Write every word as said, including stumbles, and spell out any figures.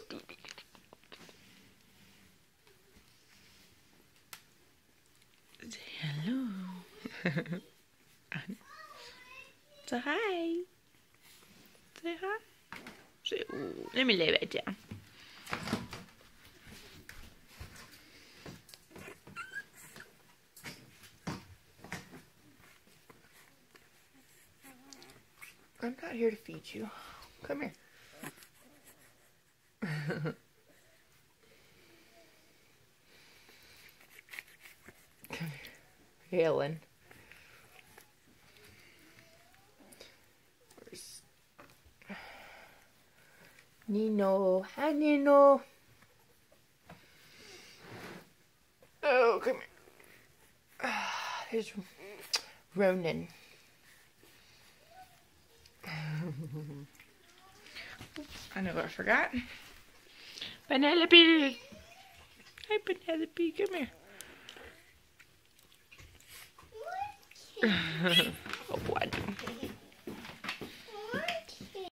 Hello. Say hi. Say hi. Say, ooh, let me lay back down. I'm not here to feed you. Come here. Come here. Helen. Where's Nino? Hi, Nino. Oh, come here. There's Ronan. I know what I forgot. Penelope! Hi, Penelope, come here. Oh, what?